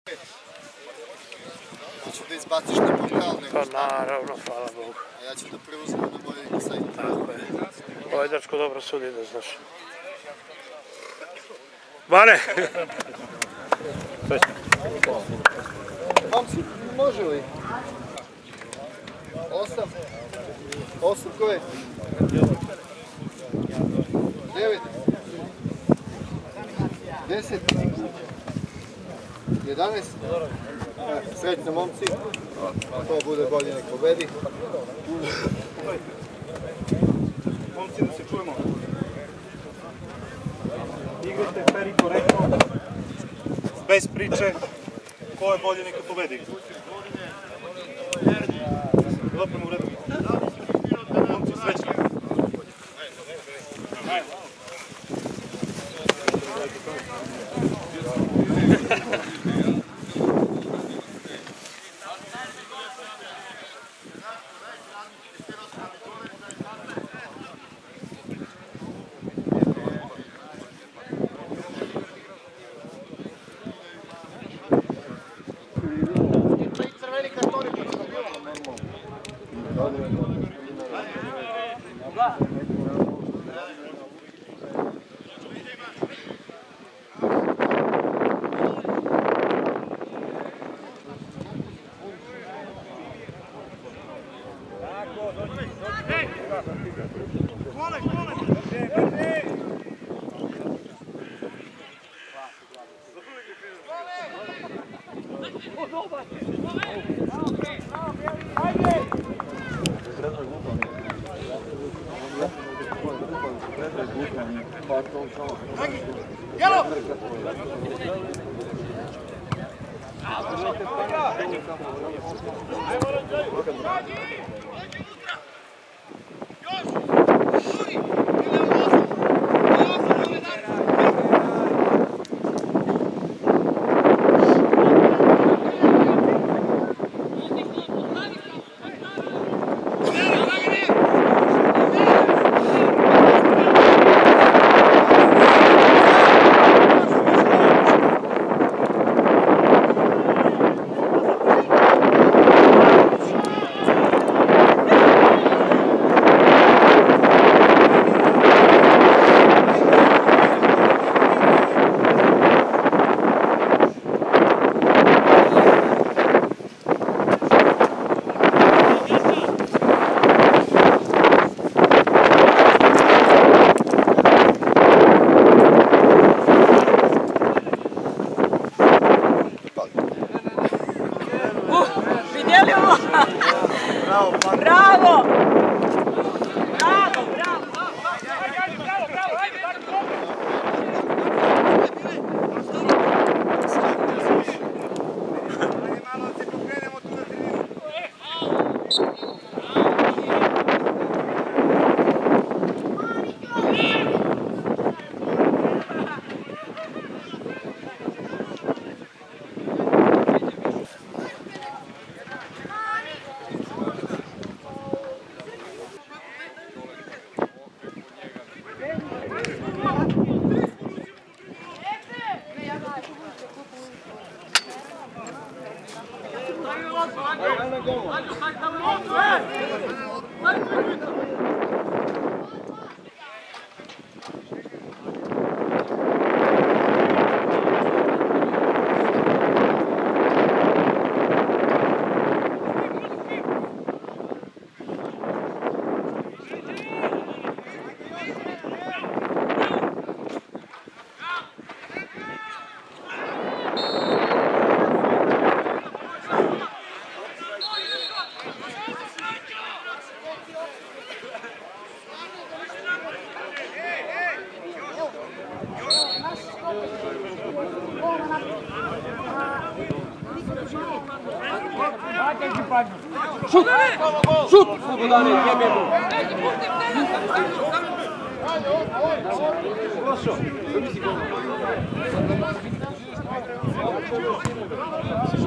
Hoću da izbaciš na portal nego Pa šta? naravno, hvala Bogu. A ja ću da preuzmem na moj sajt. Tako je. Ovaj dečko dobro sudi, da znaš. Bane! Momci, može li? 8? 8 koje? 9? 10? 11? Srećno momci, to bude bolje nek pobedi. Momci, da se čujemo. Igrajte fer i korektno, bez priče, ko je bolje neka pobedi. Lopem u redu. Momci, srećno. Bravo! Šut! Šut! Slobodane, jebemo! Prošao!